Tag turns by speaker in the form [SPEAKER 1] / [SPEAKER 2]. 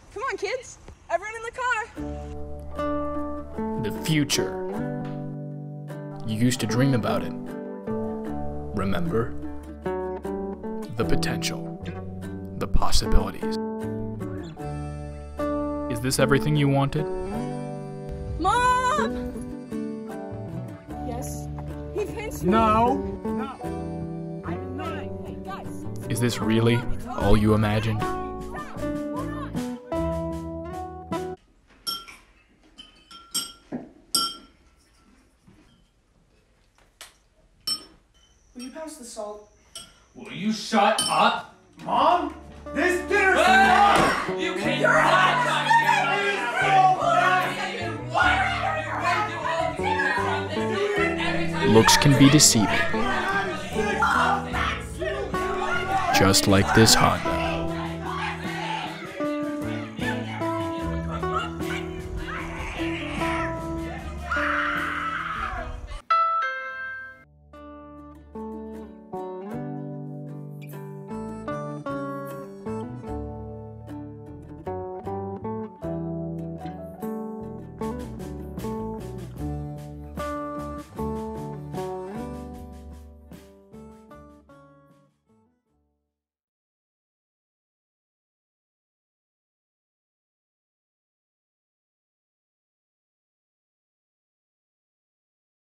[SPEAKER 1] Come on, kids. Everyone in the car.
[SPEAKER 2] The future. You used to dream about it. Remember? The potential. The possibilities. Is this everything you wanted?
[SPEAKER 1] Mom! Yes? He pinched me.
[SPEAKER 3] No.
[SPEAKER 1] I'm not. Hey, guys.
[SPEAKER 2] Is this really all you imagined?
[SPEAKER 3] Will you pass the salt?
[SPEAKER 4] Will you shut up?
[SPEAKER 3] Mom? This dinner's
[SPEAKER 4] You cannot talk to me.
[SPEAKER 2] Looks can be deceiving. Just like this Honda.